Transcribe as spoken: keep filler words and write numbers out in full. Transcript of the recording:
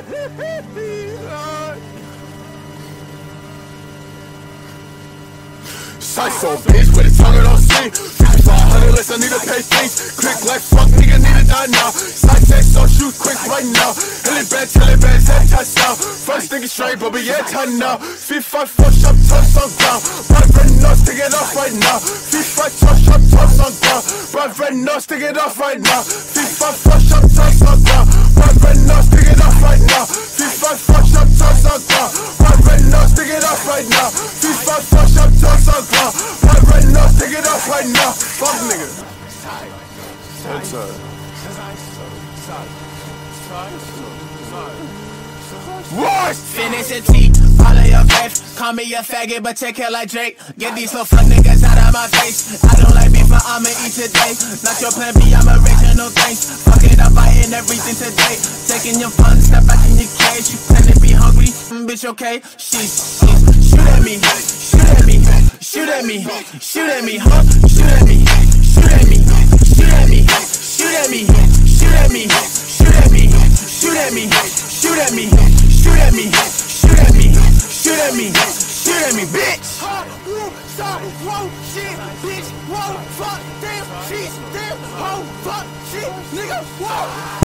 Psycho bitch with a tongue on sleep. fifty-five hundred less, I need to pay fees. Click like fuck, nigga need to die now. Side text, so shoot quick right now. Hilly bad, tilly bad, head touchdown. First nigga straight, but we get time now. fifty-five push up, toss on ground. Bright red nose, stick it off right now. fifty-five push up, toss on ground. Bright red nose, stick it off right now. fifty-five push up, toss on ground. Bright red nose, stick it off right now. fifty-five push up, toss on ground. Bright red nose, stick it off right now. fifty-five push up, toss on ground. Bright red nose, stick it off right now. Fuck nigga. That's uh. What? Finish your teeth, follow your faith. Call me a faggot, but check it like Drake. Get these little fuck niggas out of my face. I don't like beef, but I'ma eat today. Not your plan B, I'm original things. Fuck it up, I ain't everything today. Taking your fun, step back in your cage. You plan to be hungry, mm, bitch, okay? She's, she's, shoot at me, shoot at me, shoot at me, shoot at me, huh? Shoot at me, shoot at me, shoot at me, shoot at me, shoot at me, shoot at me, shoot at me, shoot at me. Shoot at me, shoot at me, shoot at me, shoot at me, bitch! Whoa, stop, whoa, shit, bitch, whoa, fuck, damn, shit, damn, oh, fuck, shit, nigga, whoa!